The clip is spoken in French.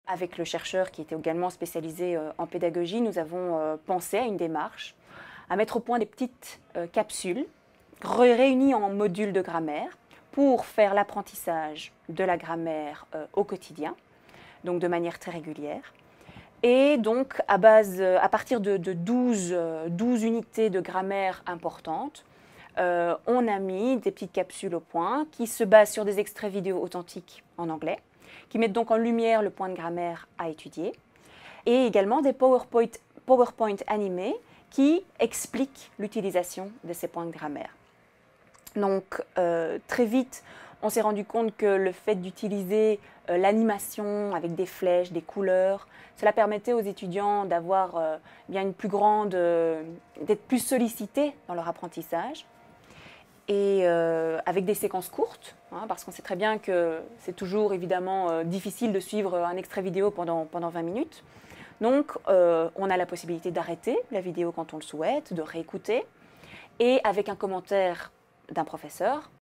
Avec le chercheur qui était également spécialisé en pédagogie, nous avons pensé à une démarche, à mettre au point des petites capsules réunies en modules de grammaire pour faire l'apprentissage de la grammaire au quotidien, donc de manière très régulière. Et donc, à partir de 12 unités de grammaire importantes, on a mis des petites capsules au point qui se basent sur des extraits vidéo authentiques en anglais, qui mettent donc en lumière le point de grammaire à étudier, et également des PowerPoint animés qui expliquent l'utilisation de ces points de grammaire. Donc, très vite, on s'est rendu compte que le fait d'utiliser l'animation avec des flèches, des couleurs, cela permettait aux étudiants d'avoir bien une plus grande, d'être plus sollicités dans leur apprentissage. Et avec des séquences courtes, hein, parce qu'on sait très bien que c'est toujours évidemment difficile de suivre un extrait vidéo pendant 20 minutes. Donc, on a la possibilité d'arrêter la vidéo quand on le souhaite, de réécouter, et avec un commentaire d'un professeur,